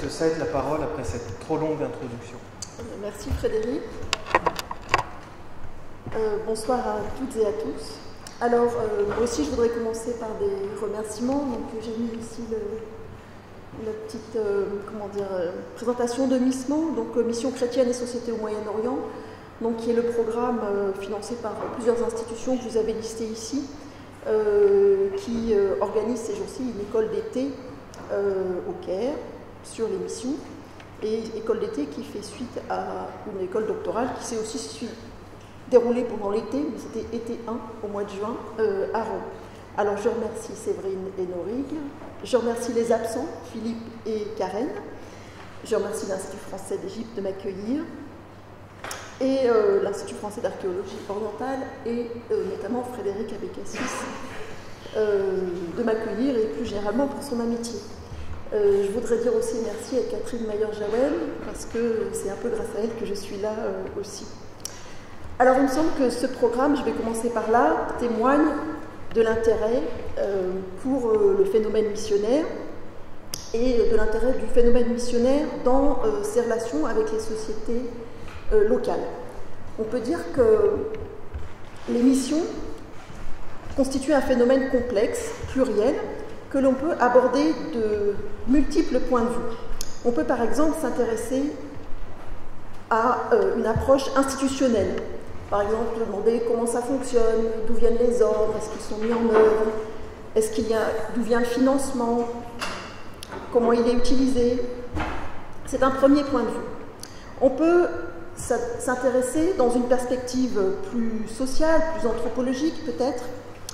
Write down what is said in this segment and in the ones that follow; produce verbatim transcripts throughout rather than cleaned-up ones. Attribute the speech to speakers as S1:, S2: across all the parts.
S1: te cède la parole après cette trop longue introduction.
S2: Merci Frédéric. Euh, bonsoir à toutes et à tous. Alors, euh, moi aussi, je voudrais commencer par des remerciements. Donc, j'ai mis ici le, la petite euh, comment dire, euh, présentation de MISMO, donc euh, Mission chrétienne et société au Moyen-Orient, donc qui est le programme euh, financé par plusieurs institutions que vous avez listées ici, euh, qui euh, organise ces jours-ci une école d'été euh, au Caire sur les missions, et école d'été qui fait suite à une école doctorale qui s'est aussi suivie déroulé pendant l'été, mais c'était été un au mois de juin euh, à Rome. Alors je remercie Séverine et Norig, je remercie les absents, Philippe et Karen, je remercie l'Institut français d'Égypte de m'accueillir, et euh, l'Institut français d'archéologie orientale, et euh, notamment Frédéric Abécassis euh, de m'accueillir, et plus généralement pour son amitié. Euh, je voudrais dire aussi merci à Catherine Mayer-Jaouen, parce que c'est un peu grâce à elle que je suis là euh, aussi. Alors, il me semble que ce programme, je vais commencer par là, témoigne de l'intérêt euh, pour euh, le phénomène missionnaire et de l'intérêt du phénomène missionnaire dans euh, ses relations avec les sociétés euh, locales. On peut dire que les missions constituent un phénomène complexe, pluriel, que l'on peut aborder de multiples points de vue. On peut par exemple s'intéresser à euh, une approche institutionnelle. Par exemple, demander comment ça fonctionne, d'où viennent les ordres, est-ce qu'ils sont mis en œuvre, est-ce qu'il y a, d'où vient le financement, comment il est utilisé. C'est un premier point de vue. On peut s'intéresser dans une perspective plus sociale, plus anthropologique peut-être,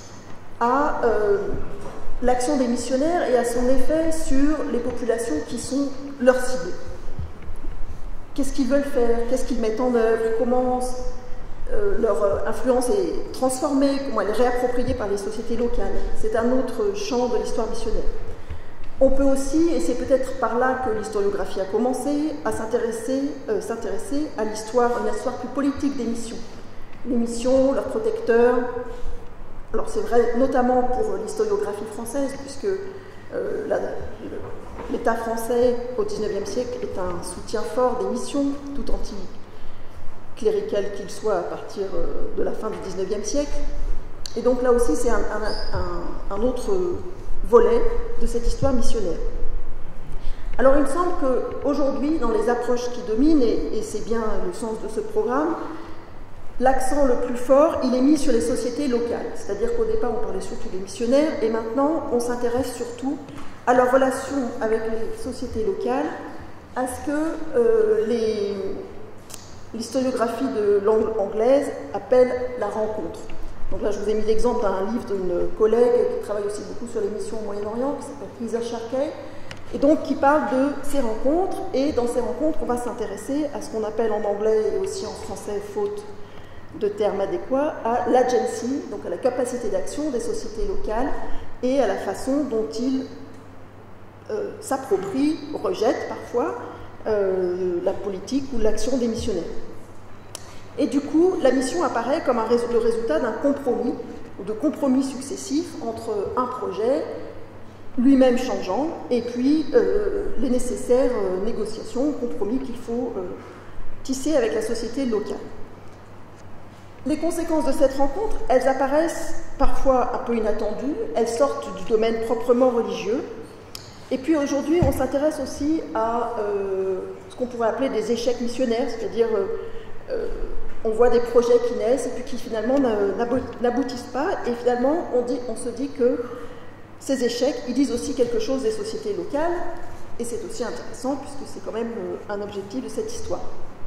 S2: à euh, l'action des missionnaires et à son effet sur les populations qui sont leurs cibles. Qu'est-ce qu'ils veulent faire, qu'est-ce qu'ils mettent en œuvre, comment Euh, leur influence est transformée, comment elle est réappropriée par les sociétés locales. C'est un autre champ de l'histoire missionnaire. On peut aussi, et c'est peut-être par là que l'historiographie a commencé, à s'intéresser euh, s'intéresser à l'histoire, une histoire plus politique des missions. Les missions, leurs protecteurs. Alors c'est vrai notamment pour l'historiographie française, puisque euh, l'État français au dix-neuvième siècle est un soutien fort des missions, tout anti clérical qu'il soit à partir de la fin du dix-neuvième siècle. Et donc là aussi, c'est un, un, un autre volet de cette histoire missionnaire. Alors il me semble qu'aujourd'hui, dans les approches qui dominent, et, et c'est bien le sens de ce programme, l'accent le plus fort, il est mis sur les sociétés locales. C'est-à-dire qu'au départ, on parlait surtout des missionnaires, et maintenant, on s'intéresse surtout à leur relation avec les sociétés locales, à ce que euh, les... l'historiographie de langue anglaise appelle la rencontre. Donc là, je vous ai mis l'exemple d'un livre d'une collègue qui travaille aussi beaucoup sur les missions au Moyen-Orient, qui s'appelle Lisa Sharkey, et donc qui parle de ces rencontres. Et dans ces rencontres, on va s'intéresser à ce qu'on appelle en anglais et aussi en français, faute de termes adéquats, à l'agency, donc à la capacité d'action des sociétés locales et à la façon dont ils euh, s'approprient, rejettent parfois, Euh, la politique ou l'action des missionnaires. Et du coup, la mission apparaît comme un rés le résultat d'un compromis ou de compromis successifs entre un projet lui-même changeant et puis euh, les nécessaires euh, négociations, compromis qu'il faut euh, tisser avec la société locale. Les conséquences de cette rencontre, elles apparaissent parfois un peu inattendues, elles sortent du domaine proprement religieux. Et puis aujourd'hui, on s'intéresse aussi à euh, ce qu'on pourrait appeler des échecs missionnaires, c'est-à-dire euh, euh, on voit des projets qui naissent et puis qui finalement n'aboutissent pas, et finalement on, dit, on se dit que ces échecs, ils disent aussi quelque chose des sociétés locales, et c'est aussi intéressant puisque c'est quand même euh, un objectif de cette histoire.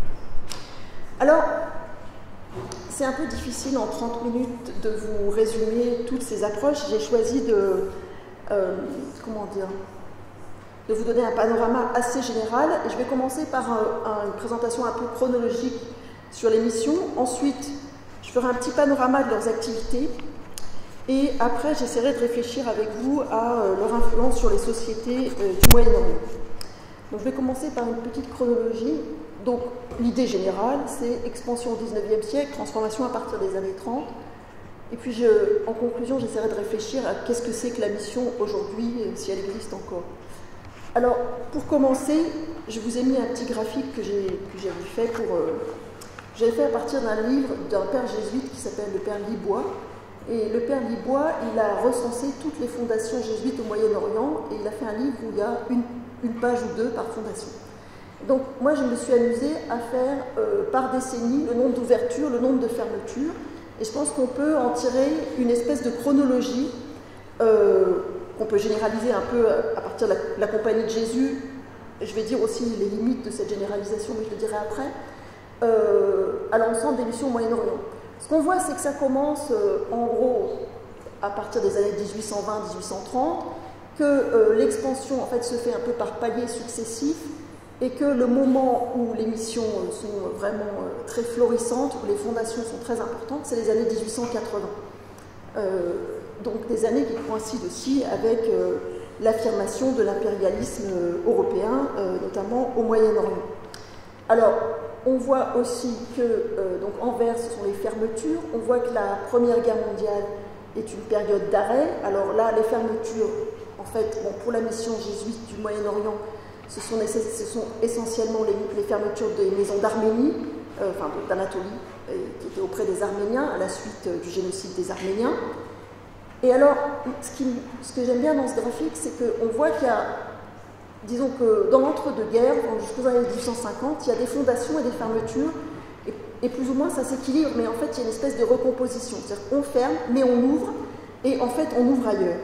S2: Alors, c'est un peu difficile en trente minutes de vous résumer toutes ces approches. J'ai choisi de, euh, comment dire, de vous donner un panorama assez général. Et je vais commencer par un, un, une présentation un peu chronologique sur les missions. Ensuite, je ferai un petit panorama de leurs activités. Et après, j'essaierai de réfléchir avec vous à euh, leur influence sur les sociétés euh, du Moyen-Orient. Donc, je vais commencer par une petite chronologie. Donc, l'idée générale, c'est expansion au dix-neuvième siècle, transformation à partir des années trente. Et puis, je, en conclusion, j'essaierai de réfléchir à qu'est-ce que c'est que la mission aujourd'hui, si elle existe encore. Alors, pour commencer, je vous ai mis un petit graphique que j'avais fait pour... Euh, j'avais fait à partir d'un livre d'un père jésuite qui s'appelle le père Libois. Et le père Libois, il a recensé toutes les fondations jésuites au Moyen-Orient et il a fait un livre où il y a une, une page ou deux par fondation. Donc, moi, je me suis amusée à faire euh, par décennie le nombre d'ouvertures, le nombre de fermetures. Et je pense qu'on peut en tirer une espèce de chronologie euh, qu'on peut généraliser un peu à partir de la, la Compagnie de Jésus. Je vais dire aussi les limites de cette généralisation, mais je le dirai après, euh, à l'ensemble des missions au Moyen-Orient. Ce qu'on voit, c'est que ça commence euh, en gros à partir des années mille huit cent vingt à mille huit cent trente, que euh, l'expansion en fait se fait un peu par paliers successifs, et que le moment où les missions sont vraiment très florissantes, où les fondations sont très importantes, c'est les années mille huit cent quatre-vingts. Euh, donc des années qui coïncident aussi avec euh, l'affirmation de l'impérialisme européen, euh, notamment au Moyen-Orient. Alors, on voit aussi que, euh, donc Anvers, ce sont les fermetures. On voit que la Première Guerre mondiale est une période d'arrêt. Alors là, les fermetures, en fait, bon, pour la mission jésuite du Moyen-Orient, Ce sont, ce sont essentiellement les, les fermetures des maisons d'Arménie, euh, enfin d'Anatolie, qui étaient auprès des Arméniens, à la suite euh, du génocide des Arméniens. Et alors, ce, qui, ce que j'aime bien dans ce graphique, c'est qu'on voit qu'il y a, disons que dans l'entre-deux-guerres, jusqu'aux années mille huit cent cinquante, il y a des fondations et des fermetures, et, et plus ou moins ça s'équilibre, mais en fait, il y a une espèce de recomposition. C'est-à-dire qu'on ferme, mais on ouvre, et en fait, on ouvre ailleurs.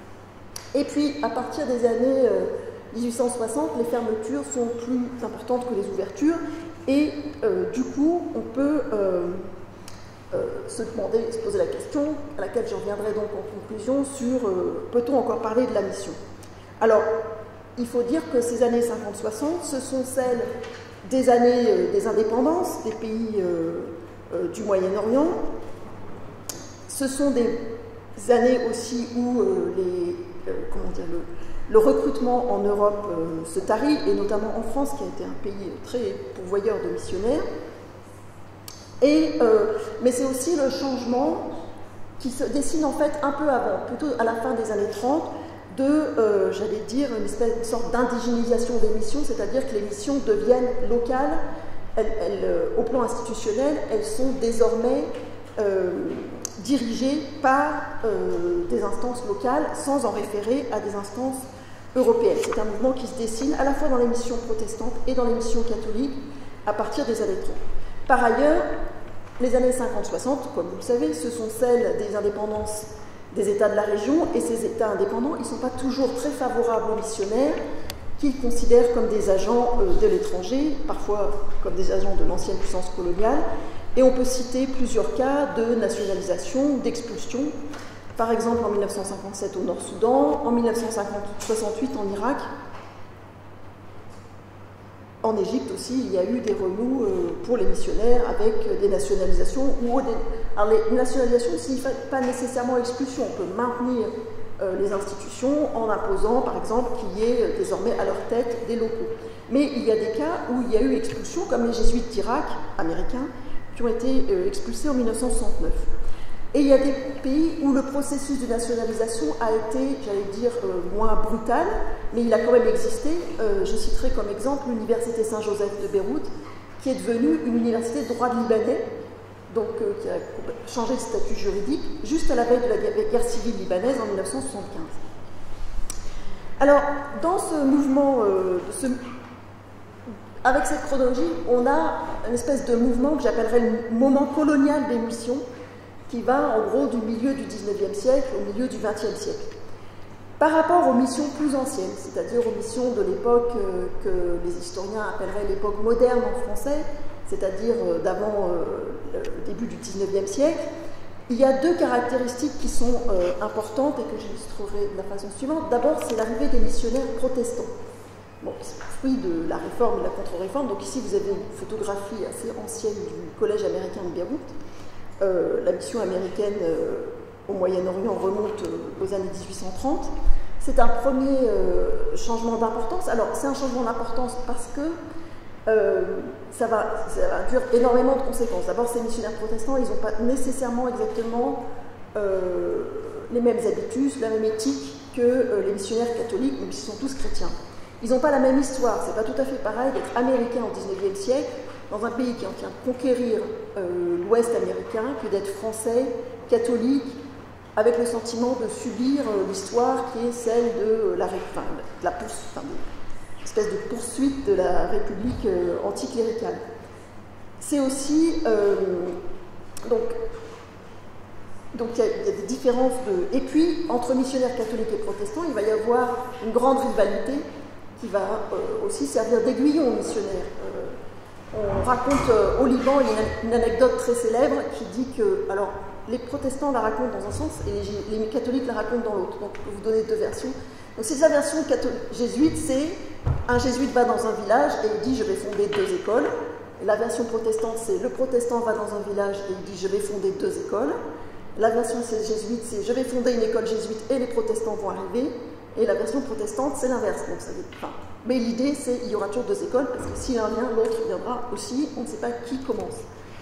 S2: Et puis, à partir des années... Euh, mille huit cent soixante, les fermetures sont plus importantes que les ouvertures et euh, du coup, on peut euh, euh, se demander, se poser la question, à laquelle je reviendrai donc en conclusion, sur euh, peut-on encore parler de la mission? Alors, il faut dire que ces années cinquante soixante, ce sont celles des années euh, des indépendances des pays euh, euh, du Moyen-Orient. Ce sont des années aussi où euh, les, euh, comment dire, le, Le recrutement en Europe euh, se tarit, et notamment en France, qui a été un pays très pourvoyeur de missionnaires. Et, euh, mais c'est aussi le changement qui se dessine en fait un peu avant, plutôt à la fin des années trente, de, euh, j'allais dire, une, espèce, une sorte d'indigénisation des missions, c'est-à-dire que les missions deviennent locales, elles, elles, euh, au plan institutionnel, elles sont désormais euh, dirigées par euh, des instances locales, sans en référer à des instances européenne. C'est un mouvement qui se dessine à la fois dans les missions protestantes et dans les missions catholiques à partir des années trente. Par ailleurs, les années cinquante soixante, comme vous le savez, ce sont celles des indépendances des États de la région, et ces États indépendants, ils ne sont pas toujours très favorables aux missionnaires, qu'ils considèrent comme des agents de l'étranger, parfois comme des agents de l'ancienne puissance coloniale, et on peut citer plusieurs cas de nationalisation, d'expulsion. Par exemple, en mille neuf cent cinquante-sept au Nord-Soudan, en mille neuf cent soixante-huit en Irak. En Égypte aussi, il y a eu des remous pour les missionnaires avec des nationalisations. Ou des... Alors, les nationalisations ne signifient pas nécessairement expulsion. On peut maintenir les institutions en imposant, par exemple, qu'il y ait désormais à leur tête des locaux. Mais il y a des cas où il y a eu expulsion, comme les jésuites d'Irak, américains, qui ont été expulsés en mille neuf cent soixante-neuf. Et il y a des pays où le processus de nationalisation a été, j'allais dire, euh, moins brutal, mais il a quand même existé. Euh, je citerai comme exemple l'université Saint-Joseph de Beyrouth, qui est devenue une université de droit libanais, donc euh, qui a changé de statut juridique, juste à la veille de la guerre, guerre civile libanaise en mille neuf cent soixante-quinze. Alors, dans ce mouvement, euh, ce, avec cette chronologie, on a une espèce de mouvement que j'appellerais le moment colonial des missions, qui va en gros du milieu du dix-neuvième siècle au milieu du vingtième siècle. Par rapport aux missions plus anciennes, c'est-à-dire aux missions de l'époque euh, que les historiens appelleraient l'époque moderne en français, c'est-à-dire euh, d'avant euh, le début du dix-neuvième siècle, il y a deux caractéristiques qui sont euh, importantes et que j'illustrerai de la façon suivante. D'abord, c'est l'arrivée des missionnaires protestants. Bon, c'est le fruit de la réforme et de la contre-réforme. Donc ici, vous avez une photographie assez ancienne du collège américain de Beyrouth. Euh, la mission américaine euh, au Moyen-Orient remonte euh, aux années mille huit cent trente. C'est un premier euh, changement d'importance. Alors, c'est un changement d'importance parce que euh, ça, va, ça va induire énormément de conséquences. D'abord, ces missionnaires protestants, ils n'ont pas nécessairement exactement euh, les mêmes habitudes, la même éthique que euh, les missionnaires catholiques, même s'ils sont tous chrétiens. Ils n'ont pas la même histoire. C'est pas tout à fait pareil d'être américain au dix-neuvième siècle, dans un pays qui est en train de conquérir euh, l'Ouest américain, que d'être français, catholique, avec le sentiment de subir euh, l'histoire qui est celle de la, enfin, de la poursuite, enfin, de, espèce de poursuite de la République euh, anticléricale. C'est aussi euh, donc donc il y, y a des différences de, et puis entre missionnaires catholiques et protestants, il va y avoir une grande rivalité qui va euh, aussi servir d'aiguillon aux missionnaires. Euh, on raconte euh, au Liban une, une anecdote très célèbre qui dit que alors les protestants la racontent dans un sens et les, les catholiques la racontent dans l'autre. Donc, je peux vous donner deux versions. Donc, c'est la version jésuite, c'est un jésuite va dans un village et il dit « je vais fonder deux écoles ». Et la version protestante, c'est le protestant va dans un village et il dit « je vais fonder deux écoles ». La version jésuite, c'est « je vais fonder une école jésuite et les protestants vont arriver ». Et la version protestante, c'est l'inverse. Donc, ça veut, enfin, mais l'idée, c'est qu'il y aura toujours deux écoles parce que si l'un vient, l'autre viendra aussi. On ne sait pas qui commence.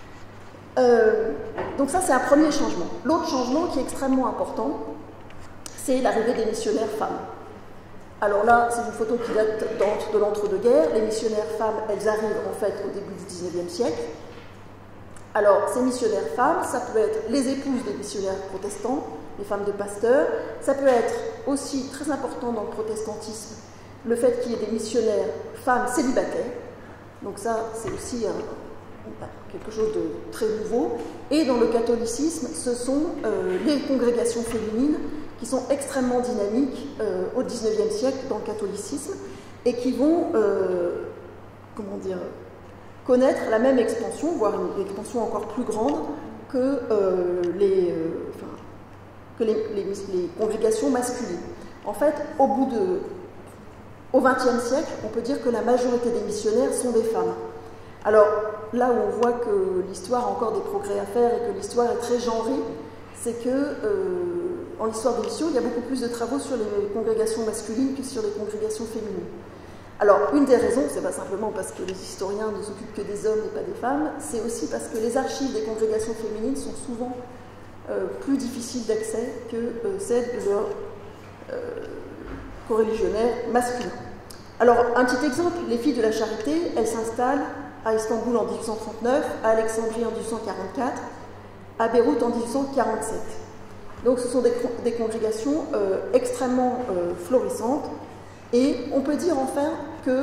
S2: Euh, donc ça, c'est un premier changement. L'autre changement qui est extrêmement important, c'est l'arrivée des missionnaires femmes. Alors là, c'est une photo qui date de l'entre-deux-guerres. Les missionnaires femmes, elles arrivent en fait au début du dix-neuvième siècle. Alors, ces missionnaires femmes, ça peut être les épouses des missionnaires protestants, les femmes de pasteurs. Ça peut être aussi, très important dans le protestantisme, le fait qu'il y ait des missionnaires femmes célibataires. Donc ça, c'est aussi un... quelque chose de très nouveau. Et dans le catholicisme, ce sont euh, les congrégations féminines qui sont extrêmement dynamiques euh, au dix-neuvième siècle dans le catholicisme et qui vont, euh, comment dire, connaître la même expansion, voire une expansion encore plus grande que, euh, les, euh, enfin, que les, les, les congrégations masculines. En fait, au bout de... au vingtième siècle, on peut dire que la majorité des missionnaires sont des femmes. Alors, là où on voit que l'histoire a encore des progrès à faire et que l'histoire est très genrée, c'est que euh, en histoire des missions, il y a beaucoup plus de travaux sur les congrégations masculines que sur les congrégations féminines. Alors, une des raisons, c'est pas simplement parce que les historiens ne s'occupent que des hommes et pas des femmes, c'est aussi parce que les archives des congrégations féminines sont souvent euh, plus difficiles d'accès que euh, celles de leurs euh, coreligionnaires masculins. Alors, un petit exemple, les filles de la Charité, elles s'installent à Istanbul en dix-huit cent trente-neuf, à Alexandrie en dix-huit cent quarante-quatre, à Beyrouth en dix-huit cent quarante-sept. Donc ce sont des, des congrégations euh, extrêmement euh, florissantes et on peut dire enfin que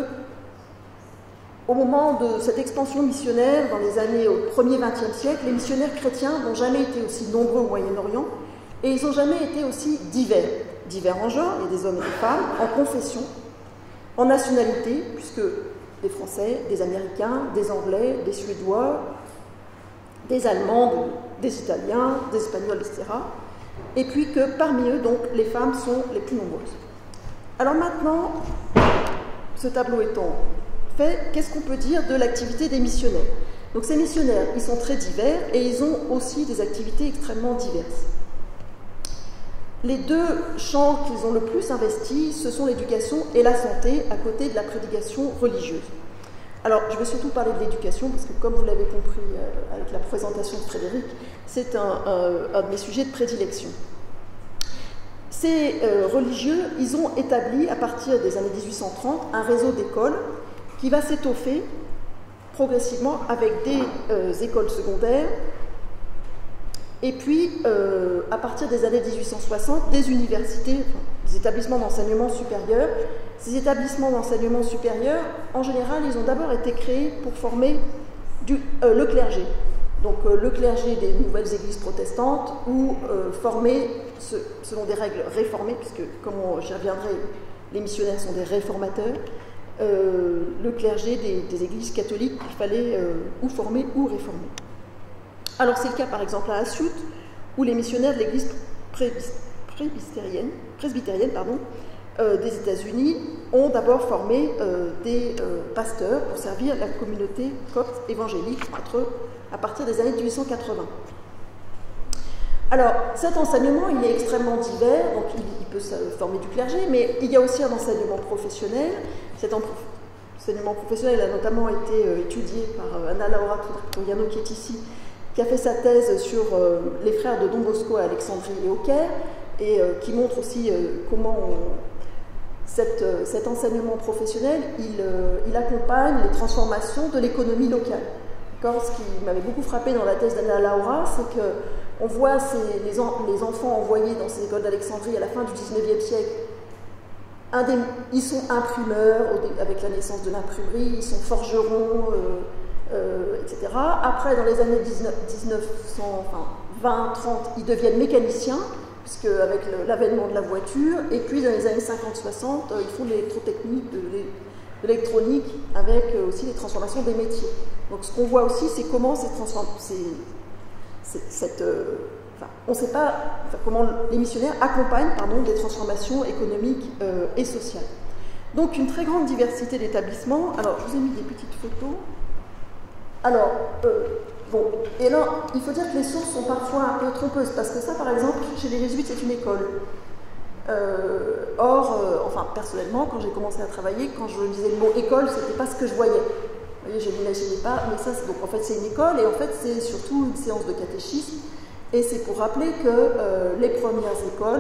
S2: au moment de cette expansion missionnaire, dans les années au premier vingtième siècle, les missionnaires chrétiens n'ont jamais été aussi nombreux au Moyen-Orient et ils n'ont jamais été aussi divers. Divers en genre, il y a des hommes et des femmes, en confession, en nationalité, puisque des Français, des Américains, des Anglais, des Suédois, des Allemands, des Italiens, des Espagnols, et cetera. Et puis que parmi eux, donc, les femmes sont les plus nombreuses. Alors maintenant, ce tableau étant fait, qu'est-ce qu'on peut dire de l'activité des missionnaires? Donc ces missionnaires, ils sont très divers et ils ont aussi des activités extrêmement diverses. Les deux champs qu'ils ont le plus investis, ce sont l'éducation et la santé, à côté de la prédication religieuse. Alors, je vais surtout parler de l'éducation, parce que comme vous l'avez compris euh, avec la présentation de Frédéric, c'est un, un, un de mes sujets de prédilection. Ces euh, religieux, ils ont établi, à partir des années dix-huit cent trente, un réseau d'écoles qui va s'étoffer progressivement avec des euh, écoles secondaires, et puis, euh, à partir des années dix-huit cent soixante, des universités, enfin, des établissements d'enseignement supérieur. Ces établissements d'enseignement supérieur, en général, ils ont d'abord été créés pour former du, euh, le clergé. Donc, euh, le clergé des nouvelles églises protestantes, ou euh, former, ce, selon des règles réformées, puisque, comme j'y reviendrai, les missionnaires sont des réformateurs, euh, le clergé des, des églises catholiques qu'il fallait euh, ou former ou réformer. Alors c'est le cas par exemple à Asyut, où les missionnaires de l'église presbytérienne, presbytérienne pardon, euh, des États-Unis ont d'abord formé euh, des euh, pasteurs pour servir la communauté copte évangélique entre, à partir des années mille huit cent quatre-vingts. Alors cet enseignement il est extrêmement divers, donc il, il peut former du clergé, mais il y a aussi un enseignement professionnel. Cet enseignement professionnel a notamment été euh, étudié par euh, Anna Laura Toriano qui est ici, qui a fait sa thèse sur euh, les frères de Don Bosco à Alexandrie et au Caire, et euh, qui montre aussi euh, comment cette, cet enseignement professionnel, il, il accompagne les transformations de l'économie locale. Ce qui m'avait beaucoup frappé dans la thèse d'Anna Laura, c'est qu'on voit ces, les, en, les enfants envoyés dans ces écoles d'Alexandrie à la fin du dix-neuvième siècle. Un des, ils sont imprimeurs avec la naissance de l'imprimerie, ils sont forgerons, euh, euh, et cetera. Après, dans les années mille neuf cent vingt trente, ils deviennent mécaniciens, puisque avec l'avènement de la voiture, et puis dans les années cinquante soixante, ils font de l'électrotechnique, de l'électronique, avec aussi les transformations des métiers. Donc ce qu'on voit aussi, c'est comment ces transformations, cette, euh, enfin, on ne sait pas enfin, comment les missionnaires accompagnent pardon, des transformations économiques euh, et sociales. Donc une très grande diversité d'établissements. Alors je vous ai mis des petites photos. Alors, euh, bon, et là, il faut dire que les sources sont parfois un peu trompeuses, parce que ça, par exemple, chez les jésuites, c'est une école. Euh, or, euh, enfin, personnellement, quand j'ai commencé à travailler, quand je disais le mot école, c'était pas ce que je voyais. Vous voyez, je n'imaginais pas, mais ça, donc en fait, c'est une école, et en fait, c'est surtout une séance de catéchisme, et c'est pour rappeler que euh, les premières écoles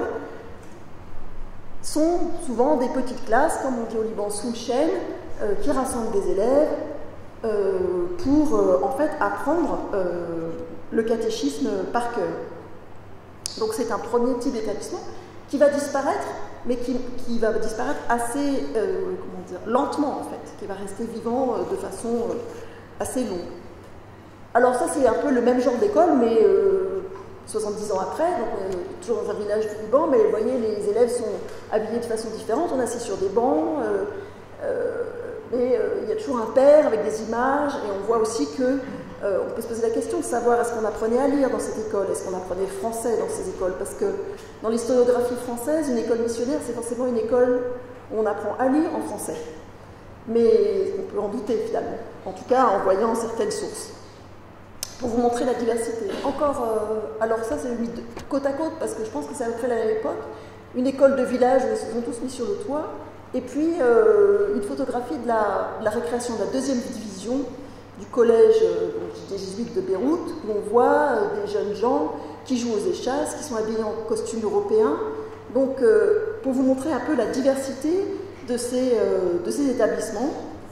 S2: sont souvent des petites classes, comme on dit au Liban, sous le chêne, euh, qui rassemblent des élèves euh, pour, euh, en fait, apprendre euh, le catéchisme par cœur. Donc, c'est un premier type d'établissement qui va disparaître, mais qui, qui va disparaître assez euh, comment dire, lentement, en fait, qui va rester vivant euh, de façon euh, assez longue. Alors ça, c'est un peu le même genre d'école, mais euh, soixante-dix ans après, donc on est toujours dans un village du Liban, mais vous voyez, les élèves sont habillés de façon différente, on est assis sur des bancs, euh, euh, mais euh, il y a toujours un père avec des images, et on voit aussi que Euh, on peut se poser la question de savoir est-ce qu'on apprenait à lire dans cette école, est-ce qu'on apprenait le français dans ces écoles, parce que dans l'historiographie française, une école missionnaire, c'est forcément une école où on apprend à lire en français. Mais on peut en douter finalement, en tout cas en voyant certaines sources. Pour vous montrer la diversité. Encore, euh, alors ça c'est mis côte à côte, parce que je pense que c'est à peu près la même époque, une école de village où ils se sont tous mis sur le toit, et puis euh, une photographie de la, de la récréation de la deuxième division, du collège euh, des jésuites de Beyrouth, où on voit euh, des jeunes gens qui jouent aux échasses, qui sont habillés en costume européen. Donc, euh, pour vous montrer un peu la diversité de ces, euh, de ces établissements,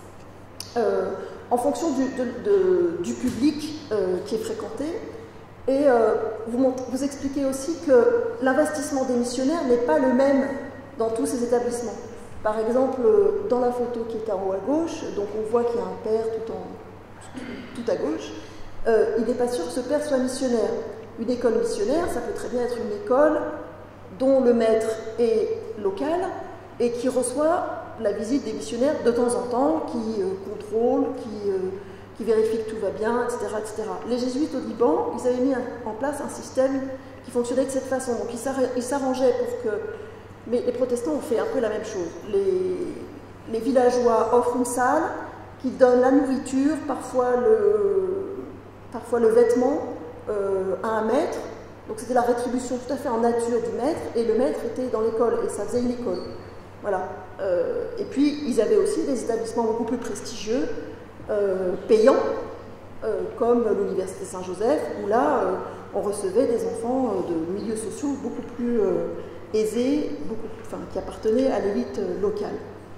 S2: euh, en fonction du, de, de, du public euh, qui est fréquenté. Et euh, vous, montre, vous expliquez aussi que l'investissement des missionnaires n'est pas le même dans tous ces établissements. Par exemple, dans la photo qui est en haut à gauche, donc on voit qu'il y a un père tout en tout à gauche, euh, il n'est pas sûr que ce père soit missionnaire. Une école missionnaire, ça peut très bien être une école dont le maître est local et qui reçoit la visite des missionnaires de temps en temps, qui euh, contrôle, qui, euh, qui vérifie que tout va bien, et cetera, et cetera. Les jésuites au Liban, ils avaient mis un, en place un système qui fonctionnait de cette façon. Donc ils s'arrangeaient pour que... Mais les protestants ont fait un peu la même chose. Les, les villageois offrent une salle qui donne la nourriture, parfois le, parfois le vêtement euh, à un maître. Donc c'était la rétribution tout à fait en nature du maître, et le maître était dans l'école, et ça faisait une école. Voilà. Euh, et puis ils avaient aussi des établissements beaucoup plus prestigieux, euh, payants, euh, comme l'université Saint-Joseph, où là euh, on recevait des enfants euh, de milieux sociaux beaucoup plus euh, aisés, beaucoup, enfin, qui appartenaient à l'élite euh, locale.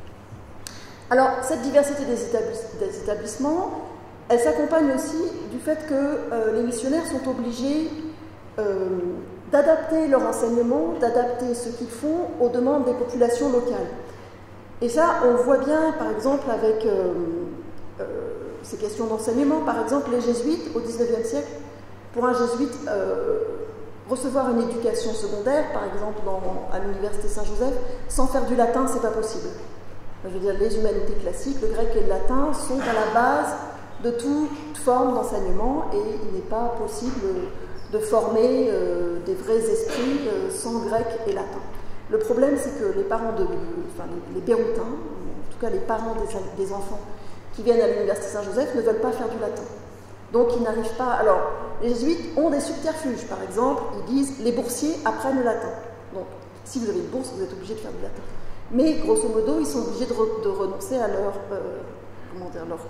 S2: Alors, cette diversité des, établis des établissements, elle s'accompagne aussi du fait que euh, les missionnaires sont obligés euh, d'adapter leur enseignement, d'adapter ce qu'ils font aux demandes des populations locales. Et ça, on le voit bien, par exemple, avec euh, euh, ces questions d'enseignement. Par exemple, les jésuites, au dix-neuvième siècle, pour un jésuite, euh, recevoir une éducation secondaire, par exemple dans, à l'université Saint-Joseph, sans faire du latin, c'est pas possible. Je veux dire, les humanités classiques, le grec et le latin sont à la base de toute forme d'enseignement, et il n'est pas possible de former euh, des vrais esprits euh, sans grec et latin. Le problème, c'est que les parents, de, enfin les, les Béroutins, en tout cas les parents des, des enfants qui viennent à l'université Saint-Joseph, ne veulent pas faire du latin. Donc ils n'arrivent pas... Alors, les jésuites ont des subterfuges. Par exemple, ils disent les boursiers apprennent le latin. Donc, si vous avez une bourse, vous êtes obligé de faire du latin. Mais grosso modo, ils sont obligés de, re, de renoncer à leur, euh, comment dire, leur,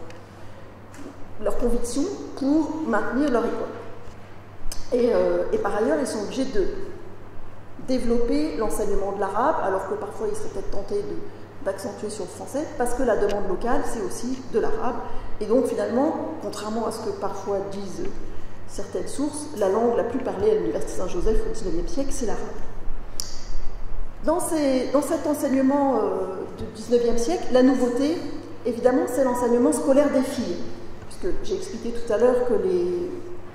S2: leur conviction pour maintenir leur école. Et, euh, et par ailleurs, ils sont obligés de, développer l'enseignement de l'arabe, alors que parfois ils seraient peut-être tentés d'accentuer sur le français, parce que la demande locale, c'est aussi de l'arabe. Et donc finalement, contrairement à ce que parfois disent certaines sources, la langue la plus parlée à l'Université Saint-Joseph au dix-neuvième siècle, c'est l'arabe. Dans, ces, dans cet enseignement euh, du dix-neuvième siècle, la nouveauté, évidemment, c'est l'enseignement scolaire des filles. Puisque j'ai expliqué tout à l'heure que les...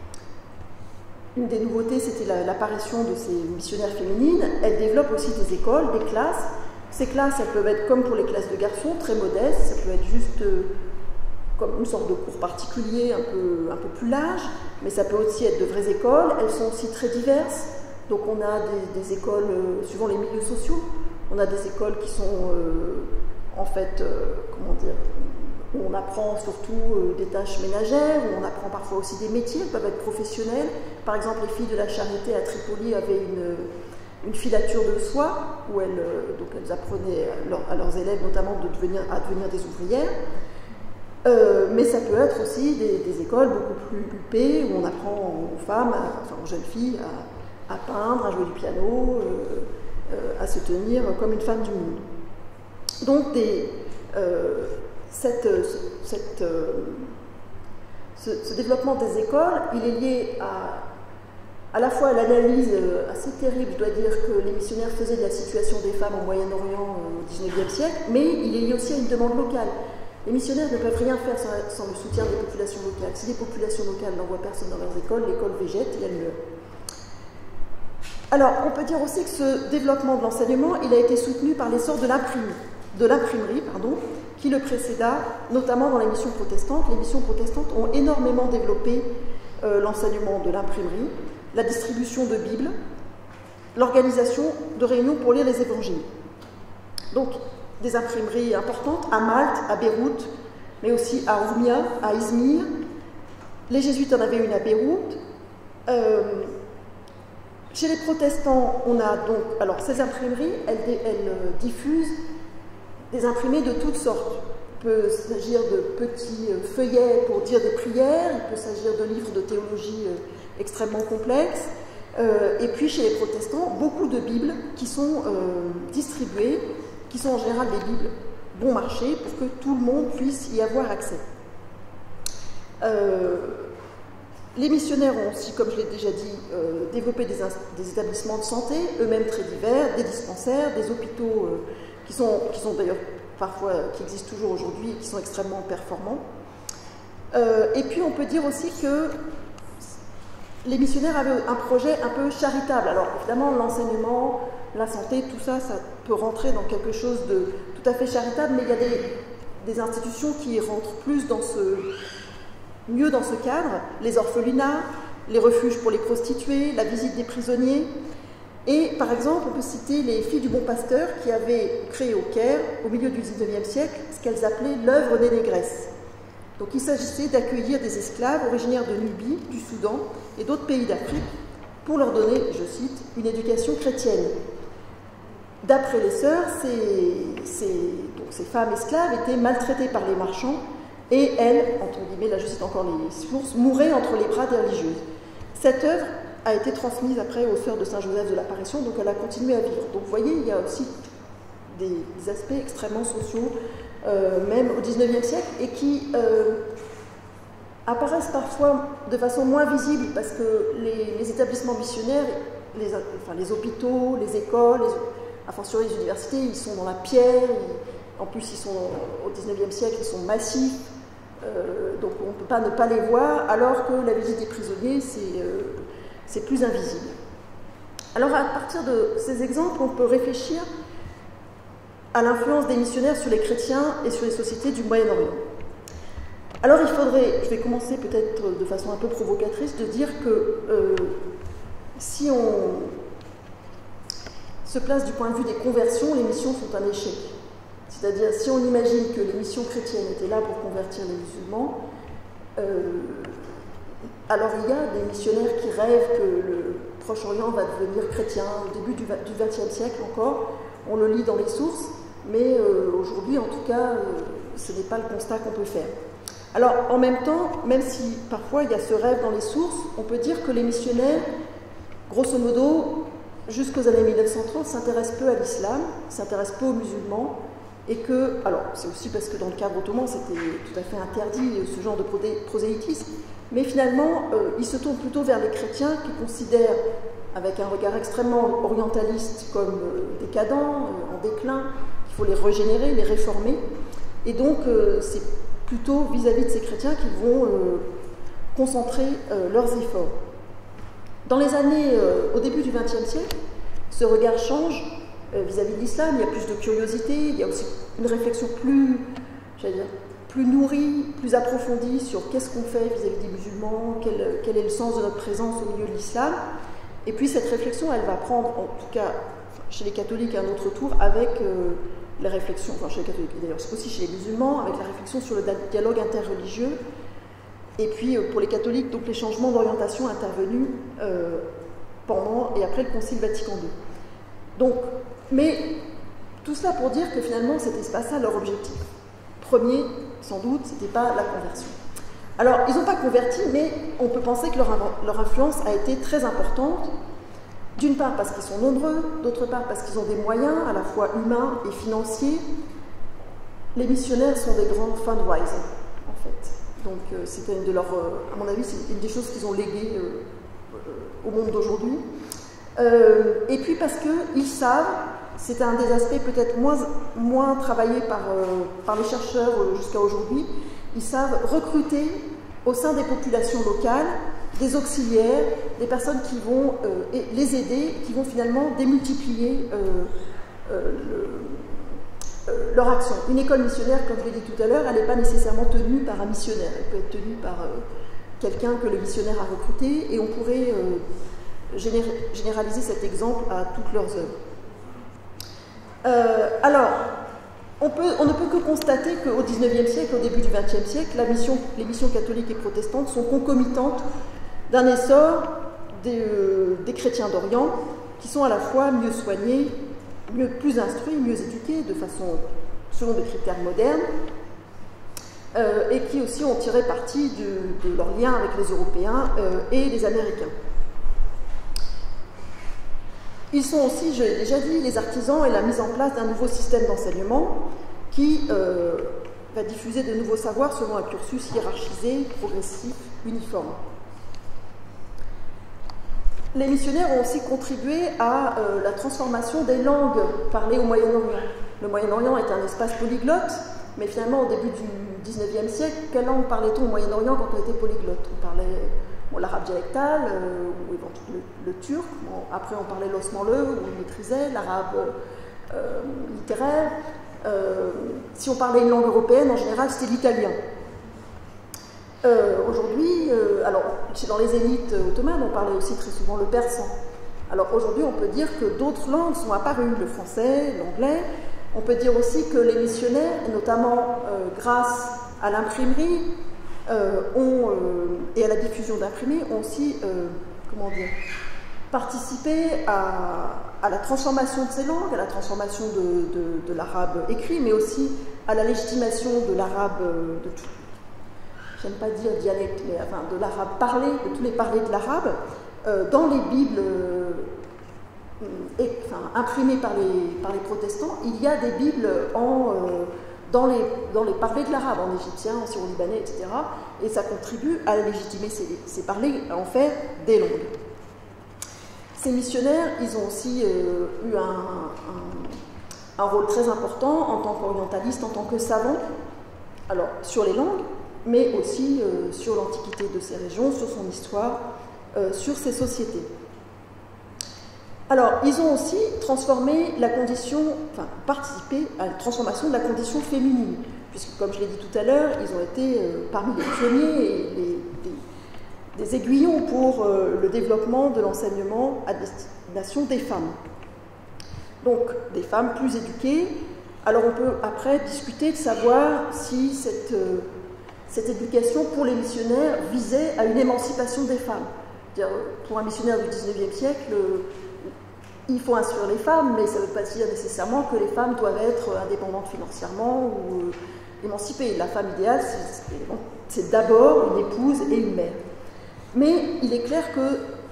S2: une des nouveautés, c'était l'apparition de ces missionnaires féminines. Elles développent aussi des écoles, des classes. Ces classes, elles peuvent être comme pour les classes de garçons, très modestes. Ça peut être juste euh, comme une sorte de cours particulier, un peu, un peu plus large. Mais ça peut aussi être de vraies écoles. Elles sont aussi très diverses. Donc on a des, des écoles, euh, suivant les milieux sociaux, on a des écoles qui sont euh, en fait, euh, comment dire, où on apprend surtout euh, des tâches ménagères, où on apprend parfois aussi des métiers, elles peuvent être professionnels. Par exemple, les filles de la Charité à Tripoli avaient une, une filature de soie, où elles, euh, donc elles apprenaient à, leur, à leurs élèves notamment de devenir, à devenir des ouvrières. Euh, mais ça peut être aussi des, des écoles beaucoup plus huppées, où on apprend aux femmes, à, enfin aux jeunes filles, à, à peindre, à jouer du piano, euh, euh, à se tenir comme une femme du monde. Donc des, euh, cette, cette, euh, ce, ce développement des écoles, il est lié à, à la fois à l'analyse assez terrible, je dois dire, que les missionnaires faisaient de la situation des femmes au Moyen-Orient au dix-neuvième siècle, mais il est lié aussi à une demande locale. Les missionnaires ne peuvent rien faire sans, sans le soutien des populations locales. Si les populations locales n'envoient personne dans leurs écoles, l'école végète et elle meurt. Alors, on peut dire aussi que ce développement de l'enseignement, il a été soutenu par l'essor de l'imprimerie, de l'imprimerie, pardon, qui le précéda, notamment dans les missions protestantes. Les missions protestantes ont énormément développé euh, l'enseignement de l'imprimerie, la distribution de Bibles, l'organisation de réunions pour lire les évangiles. Donc, des imprimeries importantes à Malte, à Beyrouth, mais aussi à Urmia, à Izmir. Les jésuites en avaient une à Beyrouth. Euh, chez les protestants, on a donc, alors ces imprimeries, elles, elles diffusent des imprimés de toutes sortes. Il peut s'agir de petits feuillets pour dire des prières, il peut s'agir de livres de théologie extrêmement complexes. Euh, et puis chez les protestants, beaucoup de Bibles qui sont euh, distribuées, qui sont en général des Bibles bon marché, pour que tout le monde puisse y avoir accès. Euh, les missionnaires ont aussi, comme je l'ai déjà dit, euh, développé des, des établissements de santé, eux-mêmes très divers, des dispensaires, des hôpitaux euh, qui sont, qui sont d'ailleurs parfois, qui existent toujours aujourd'hui et qui sont extrêmement performants. Euh, et puis on peut dire aussi que les missionnaires avaient un projet un peu charitable. Alors évidemment, l'enseignement, la santé, tout ça, ça peut rentrer dans quelque chose de tout à fait charitable, mais il y a des, des institutions qui rentrent plus dans ce, mieux dans ce cadre, les orphelinats, les refuges pour les prostituées, la visite des prisonniers. Et par exemple, on peut citer les Filles du Bon Pasteur qui avaient créé au Caire, au milieu du dix-neuvième siècle, ce qu'elles appelaient l'œuvre des négresses. Donc il s'agissait d'accueillir des esclaves originaires de Nubie, du Soudan et d'autres pays d'Afrique pour leur donner, je cite, une éducation chrétienne. D'après les sœurs, ces, ces, donc ces femmes esclaves étaient maltraitées par les marchands et elles, entre guillemets, là je cite encore les sources, mouraient entre les bras des religieuses. Cette œuvre a été transmise après aux sœurs de Saint-Joseph de l'Apparition, donc elle a continué à vivre. Donc vous voyez, il y a aussi des, des aspects extrêmement sociaux, euh, même au dix-neuvième siècle, et qui euh, apparaissent parfois de façon moins visible, parce que les, les établissements missionnaires, les, enfin, les hôpitaux, les écoles, les, a fortiori les universités, ils sont dans la pierre, ils, en plus ils sont au dix-neuvième siècle, ils sont massifs, euh, donc on ne peut pas ne pas les voir, alors que la visite des prisonniers, c'est euh, c'est plus invisible. Alors à partir de ces exemples, on peut réfléchir à l'influence des missionnaires sur les chrétiens et sur les sociétés du Moyen-Orient. Alors il faudrait, je vais commencer peut-être de façon un peu provocatrice, de dire que euh, si on se place du point de vue des conversions, les missions sont un échec. C'est-à-dire, si on imagine que les missions chrétiennes étaient là pour convertir les musulmans, euh, alors il y a des missionnaires qui rêvent que le Proche-Orient va devenir chrétien au début du vingtième siècle encore. On le lit dans les sources, mais euh, aujourd'hui, en tout cas, euh, ce n'est pas le constat qu'on peut faire. Alors, en même temps, même si parfois il y a ce rêve dans les sources, on peut dire que les missionnaires, grosso modo, jusqu'aux années mille neuf cent trente, s'intéresse peu à l'islam, s'intéresse peu aux musulmans, et que, alors c'est aussi parce que dans le cadre ottoman c'était tout à fait interdit ce genre de prosélytisme, mais finalement euh, il se tourne plutôt vers les chrétiens qui considèrent avec un regard extrêmement orientaliste comme euh, décadents, euh, en déclin, qu'il faut les régénérer, les réformer, et donc euh, c'est plutôt vis-à-vis de ces chrétiens qu'ils vont euh, concentrer euh, leurs efforts. Dans les années, euh, au début du vingtième siècle, ce regard change vis-à-vis de l'islam, il y a plus de curiosité, il y a aussi une réflexion plus, j'allais dire, plus nourrie, plus approfondie sur qu'est-ce qu'on fait vis-à-vis des musulmans, quel, quel est le sens de notre présence au milieu de l'islam. Et puis cette réflexion, elle va prendre, en tout cas chez les catholiques, un autre tour avec euh, les réflexions, enfin chez les catholiques, et d'ailleurs aussi chez les musulmans, avec la réflexion sur le dialogue interreligieux. Et puis euh, pour les catholiques, donc les changements d'orientation intervenus euh, pendant et après le Concile Vatican deux. Donc, mais tout cela pour dire que finalement, c'était pas ça leur objectif. Premier, sans doute, c'était pas la conversion. Alors, ils n'ont pas converti, mais on peut penser que leur, leur influence a été très importante, d'une part parce qu'ils sont nombreux, d'autre part parce qu'ils ont des moyens, à la fois humains et financiers. Les missionnaires sont des grands fundraisers, en fait. Donc, euh, c'était une de leurs, euh, à mon avis, c'est une des choses qu'ils ont léguées euh, euh, au monde d'aujourd'hui. Euh, et puis parce qu'ils savent, c'est un des aspects peut-être moins, moins travaillés par, euh, par les chercheurs euh, jusqu'à aujourd'hui, ils savent recruter au sein des populations locales des auxiliaires, des personnes qui vont euh, les aider, qui vont finalement démultiplier euh, euh, le, euh, leur action. Une école missionnaire, comme je l'ai dit tout à l'heure, elle n'est pas nécessairement tenue par un missionnaire, elle peut être tenue par euh, quelqu'un que le missionnaire a recruté, et on pourrait euh, généraliser cet exemple à toutes leurs œuvres. Euh, alors, on, peut, on ne peut que constater qu'au dix-neuvième siècle, au début du vingtième siècle, la mission, les missions catholiques et protestantes sont concomitantes d'un essor des, euh, des chrétiens d'Orient, qui sont à la fois mieux soignés, mieux, plus instruits, mieux éduqués, de façon, selon des critères modernes, euh, et qui aussi ont tiré parti de, de leur lien avec les Européens euh, et les Américains. Ils sont aussi, je l'ai déjà dit, les artisans et la mise en place d'un nouveau système d'enseignement qui euh, va diffuser de nouveaux savoirs selon un cursus hiérarchisé, progressif, uniforme. Les missionnaires ont aussi contribué à euh, la transformation des langues parlées au Moyen-Orient. Le Moyen-Orient est un espace polyglotte, mais finalement, au début du dix-neuvième siècle, quelle langue parlait-on au Moyen-Orient quand on était polyglotte? On parlait bon, l'arabe dialectal, euh, ou le, le turc, bon, après on parlait l'osmanleu, où on maîtrisait, l'arabe euh, littéraire. Euh, si on parlait une langue européenne, en général, c'était l'italien. Euh, Aujourd'hui, euh, alors, dans les élites ottomanes, on parlait aussi très souvent le persan. Alors aujourd'hui, on peut dire que d'autres langues sont apparues, le français, l'anglais. On peut dire aussi que les missionnaires, et notamment euh, grâce à l'imprimerie euh, ont, euh, et à la diffusion d'imprimés, ont aussi euh, comment dire, participé à, à la transformation de ces langues, à la transformation de, de, de l'arabe écrit, mais aussi à la légitimation de l'arabe, de tout, j'aime pas dire dialecte, mais enfin de l'arabe parlé, de tous les parlers de l'arabe, euh, dans les Bibles euh, et, enfin, imprimées par les, par les protestants. Il y a des Bibles en, euh, dans, les, dans les parlers de l'arabe, en égyptien, en syro-libanais, et cetera. Et ça contribue à légitimer ces, ces parlers, à en faire des langues. Ces missionnaires, ils ont aussi euh, eu un, un, un rôle très important en tant qu'orientalistes, en tant que savants, alors sur les langues, mais aussi euh, sur l'antiquité de ces régions, sur son histoire, euh, sur ces sociétés. Alors, ils ont aussi transformé la condition, enfin, participé à la transformation de la condition féminine, puisque, comme je l'ai dit tout à l'heure, ils ont été euh, parmi les pionniers et les, les, des aiguillons pour euh, le développement de l'enseignement à destination des femmes. Donc, des femmes plus éduquées. Alors, on peut après discuter de savoir si cette... Euh, Cette éducation pour les missionnaires visait à une émancipation des femmes. Pour un missionnaire du dix-neuvième siècle, il faut instruire les femmes, mais ça ne veut pas dire nécessairement que les femmes doivent être indépendantes financièrement ou émancipées. La femme idéale, c'est d'abord une épouse et une mère. Mais il est clair que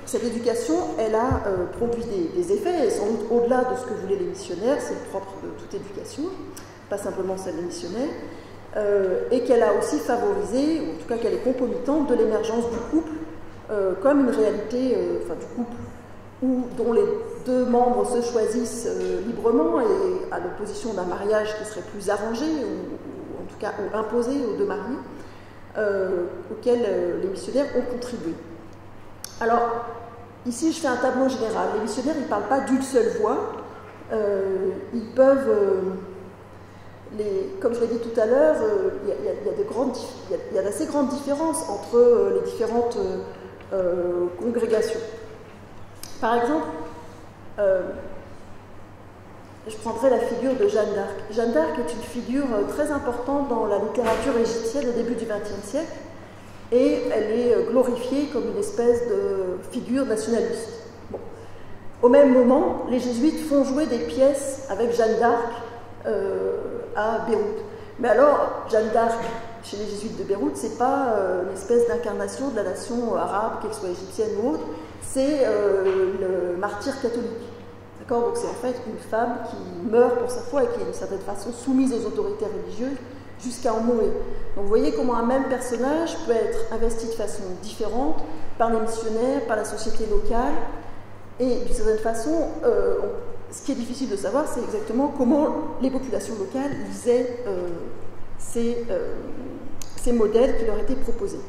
S2: cette éducation, elle a euh, produit des, des effets, et sans doute au-delà de ce que voulaient les missionnaires, c'est le propre de toute éducation, pas simplement celle des missionnaires, euh, et qu'elle a aussi favorisé, ou en tout cas qu'elle est concomitante de l'émergence du couple euh, comme une réalité, euh, enfin du couple, où, dont les deux membres se choisissent euh, librement, et à l'opposition d'un mariage qui serait plus arrangé, ou, ou en tout cas ou imposé aux deux mariés, euh, auquel euh, les missionnaires ont contribué. Alors, ici, je fais un tableau général. Les missionnaires, ils ne parlent pas d'une seule voix. Euh, ils peuvent, euh, les, comme je l'ai dit tout à l'heure, il euh, y, y, y, y a d'assez grandes différences entre euh, les différentes euh, congrégations. Par exemple, euh, je prendrai la figure de Jeanne d'Arc. Jeanne d'Arc est une figure très importante dans la littérature égyptienne au début du vingtième siècle. Et elle est glorifiée comme une espèce de figure nationaliste. Bon. Au même moment, les jésuites font jouer des pièces avec Jeanne d'Arc euh, à Beyrouth. Mais alors, Jeanne d'Arc, chez les jésuites de Beyrouth, c'est pas euh, une espèce d'incarnation de la nation arabe, qu'elle soit égyptienne ou autre, c'est euh, le martyr catholique. D'accord ? Donc c'est en fait une femme qui meurt pour sa foi et qui est d'une certaine façon soumise aux autorités religieuses jusqu'à en mourir. Donc vous voyez comment un même personnage peut être investi de façon différente par les missionnaires, par la société locale, et d'une certaine façon, euh, on, ce qui est difficile de savoir, c'est exactement comment les populations locales lisaient euh, ces, euh, ces modèles qui leur étaient proposés.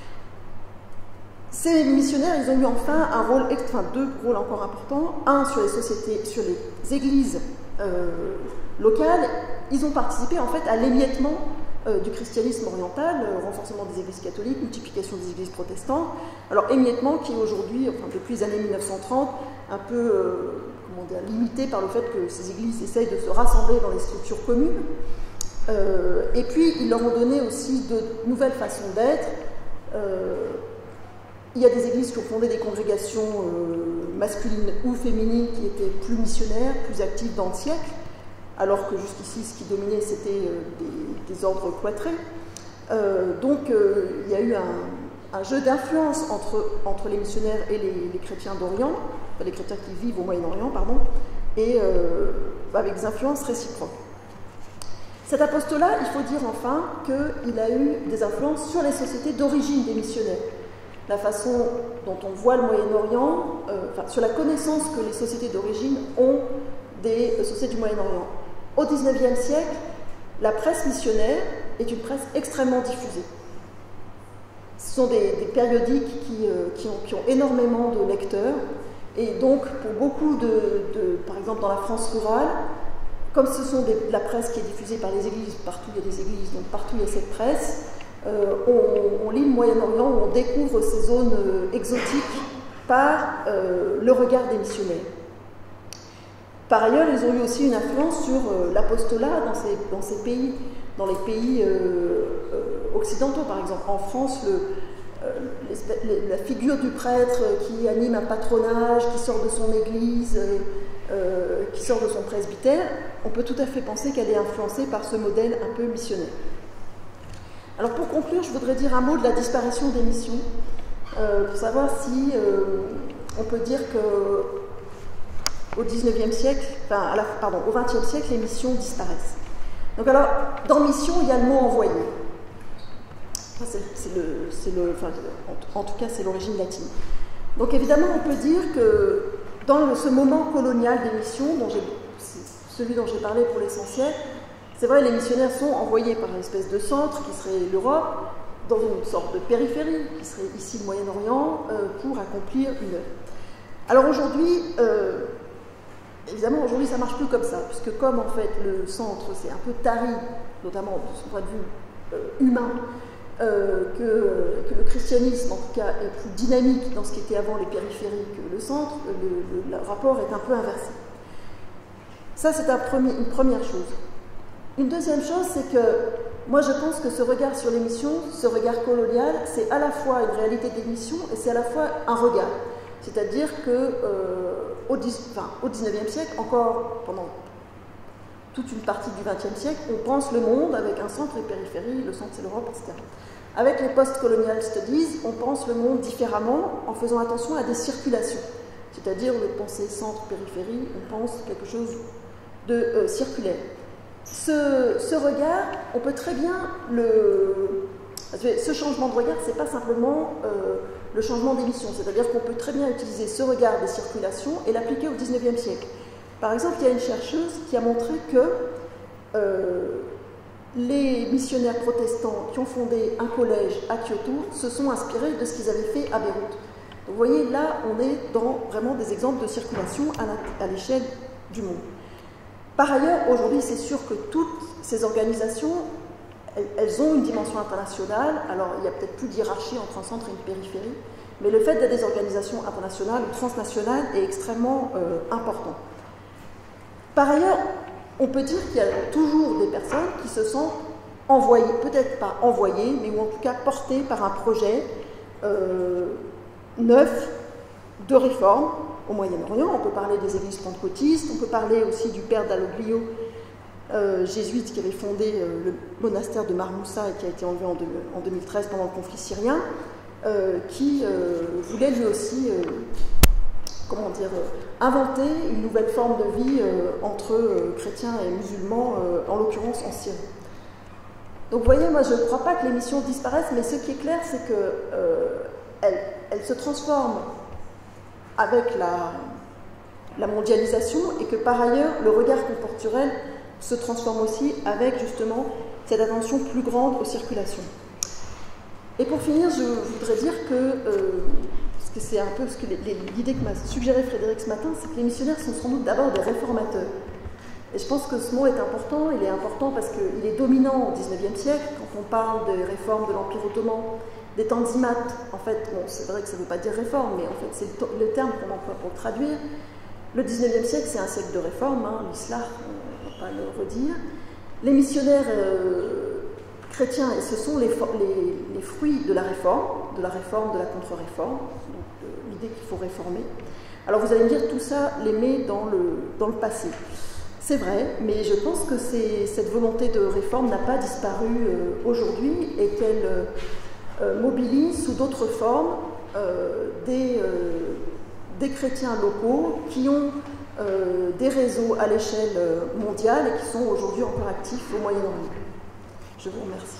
S2: Ces missionnaires, ils ont eu enfin un rôle, enfin deux rôles encore importants, un sur les sociétés, sur les églises euh, locales. Ils ont participé en fait à l'émiettement euh, du christianisme oriental, euh, renforcement des églises catholiques, multiplication des églises protestantes. Alors émiettement qui est aujourd'hui, enfin depuis les années mille neuf cent trente, un peu euh, comment dire, limité par le fait que ces églises essayent de se rassembler dans les structures communes. Euh, et puis ils leur ont donné aussi de nouvelles façons d'être. Euh, il y a des églises qui ont fondé des congrégations euh, masculines ou féminines qui étaient plus missionnaires, plus actives dans le siècle, alors que jusqu'ici, ce qui dominait, c'était euh, des, des ordres cloîtrés. Euh, donc, euh, il y a eu un, un jeu d'influence entre, entre les missionnaires et les, les chrétiens d'Orient, enfin, les chrétiens qui vivent au Moyen-Orient, pardon, et euh, avec des influences réciproques. Cet apostolat, il faut dire enfin qu'il a eu des influences sur les sociétés d'origine des missionnaires. La façon dont on voit le Moyen-Orient, euh, enfin, sur la connaissance que les sociétés d'origine ont des euh, sociétés du Moyen-Orient. Au dix-neuvième siècle, la presse missionnaire est une presse extrêmement diffusée. Ce sont des, des périodiques qui, euh, qui, ont, qui ont énormément de lecteurs, et donc pour beaucoup de, de, par exemple dans la France rurale, comme ce sont des, de la presse qui est diffusée par les églises, partout il y a des églises, donc partout il y a cette presse, euh, on, on lit le Moyen-Orient, où on découvre ces zones euh, exotiques par euh, le regard des missionnaires. Par ailleurs, ils ont eu aussi une influence sur euh, l'apostolat dans ces, dans ces pays, dans les pays euh, euh, occidentaux, par exemple. En France, le, euh, la figure du prêtre qui anime un patronage, qui sort de son église, euh, euh, qui sort de son presbytère, on peut tout à fait penser qu'elle est influencée par ce modèle un peu missionnaire. Alors pour conclure, je voudrais dire un mot de la disparition des missions, euh, pour savoir si euh, on peut dire que au dix-neuvième siècle, enfin, à la, pardon, au vingtième siècle, les missions disparaissent. Donc alors, dans mission, il y a le mot envoyé. Enfin, c'est le, c'est le, enfin, en, en tout cas, c'est l'origine latine. Donc évidemment, on peut dire que dans le, ce moment colonial des missions, dont celui dont j'ai parlé pour l'essentiel, c'est vrai, les missionnaires sont envoyés par une espèce de centre qui serait l'Europe, dans une sorte de périphérie, qui serait ici le Moyen-Orient, euh, pour accomplir une œuvre. Alors aujourd'hui, euh, évidemment, aujourd'hui, ça ne marche plus comme ça, puisque comme en fait le centre s'est un peu tari, notamment de son point de vue euh, humain, euh, que, que le christianisme, en tout cas, est plus dynamique dans ce qui était avant les périphéries que le centre, le, le, le rapport est un peu inversé. Ça, c'est un premier, une première chose. Une deuxième chose, c'est que moi, je pense que ce regard sur les missions, ce regard colonial, c'est à la fois une réalité des missions et c'est à la fois un regard. C'est-à-dire que euh, au, enfin, au dix-neuvième siècle, encore pendant toute une partie du vingtième siècle, on pense le monde avec un centre et périphérie, le centre c'est l'Europe, et cetera. Avec les post-colonial studies, on pense le monde différemment en faisant attention à des circulations. C'est-à-dire, au lieu de penser centre-périphérie, on pense quelque chose de euh, circulaire. Ce, ce regard, on peut très bien le... Ce changement de regard, ce n'est pas simplement euh, le changement d'émission, c'est-à-dire qu'on peut très bien utiliser ce regard des circulations et l'appliquer au dix-neuvième siècle. Par exemple, il y a une chercheuse qui a montré que euh, les missionnaires protestants qui ont fondé un collège à Kyoto se sont inspirés de ce qu'ils avaient fait à Beyrouth. Donc, vous voyez, là, on est dans vraiment des exemples de circulation à l'échelle du monde. Par ailleurs, aujourd'hui, c'est sûr que toutes ces organisations, elles, elles ont une dimension internationale. Alors, il n'y a peut-être plus de hiérarchie entre un centre et une périphérie, mais le fait d'être des organisations internationales ou transnationales est extrêmement euh, important. Par ailleurs, on peut dire qu'il y a toujours des personnes qui se sentent envoyées, peut-être pas envoyées, mais ou en tout cas portées par un projet euh, neuf de réforme au Moyen-Orient. On peut parler des églises pentecôtistes, on peut parler aussi du père d'Aloglio, euh, jésuite qui avait fondé euh, le monastère de Marmoussa et qui a été enlevé en, de, en deux mille treize pendant le conflit syrien, euh, qui euh, voulait lui aussi, euh, comment dire, euh, inventer une nouvelle forme de vie euh, entre euh, chrétiens et musulmans, euh, en l'occurrence en Syrie. Donc vous voyez, moi je ne crois pas que les missions disparaissent, mais ce qui est clair, c'est qu'elles euh, elles se transforment avec la, la mondialisation et que par ailleurs le regard comporturel se transforme aussi avec justement cette attention plus grande aux circulations. Et pour finir, je voudrais dire que, euh, parce que c'est un peu ce que l'idée que m'a suggéré Frédéric ce matin, c'est que les missionnaires sont sans doute d'abord des réformateurs. Et je pense que ce mot est important, il est important parce qu'il est dominant au dix-neuvième siècle, quand on parle des réformes de l'Empire ottoman, des tanzimat. En fait, bon, c'est vrai que ça ne veut pas dire réforme, mais en fait c'est le, le terme qu'on emploie pour le traduire. Le dix-neuvième siècle, c'est un siècle de réforme, hein, l'islam, on ne va pas le redire. Les missionnaires euh, chrétiens, et ce sont les, les, les fruits de la réforme, de la réforme, de la contre-réforme, donc l'idée qu'il faut réformer. Alors vous allez me dire, tout ça les met dans le, dans le passé. C'est vrai, mais je pense que cette volonté de réforme n'a pas disparu euh, aujourd'hui et qu'elle euh, euh, mobilise sous d'autres formes euh, des, euh, des chrétiens locaux qui ont euh, des réseaux à l'échelle mondiale et qui sont aujourd'hui encore actifs au Moyen-Orient. Je vous remercie.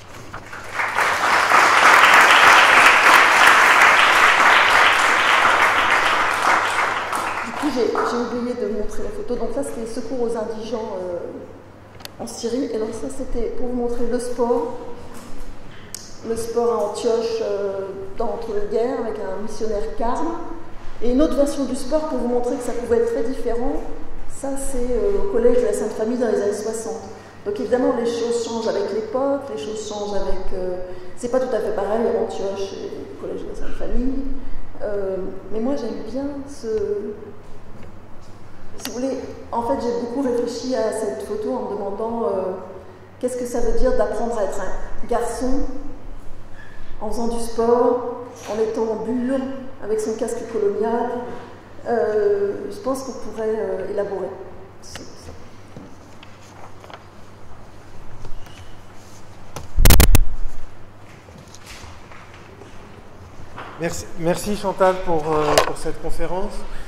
S2: J'ai oublié de montrer la photo. Donc ça, c'était les secours aux indigents euh, en Syrie. Et donc ça, c'était pour vous montrer le sport. Le sport à Antioche euh, dans entre-deux-guerres avec un missionnaire carme. Et une autre version du sport pour vous montrer que ça pouvait être très différent. Ça, c'est euh, au collège de la Sainte Famille dans les années soixante. Donc évidemment, les choses changent avec l'époque, les choses changent avec... Euh, c'est pas tout à fait pareil à Antioche et le collège de la Sainte Famille. Euh, mais moi, j'aime bien ce... Si vous voulez, en fait, j'ai beaucoup réfléchi à cette photo en me demandant euh, qu'est-ce que ça veut dire d'apprendre à être un garçon en faisant du sport, en étant en bure, avec son casque colonial. Euh, je pense qu'on pourrait euh, élaborer.
S1: Merci, merci Chantal pour, euh, pour cette conférence.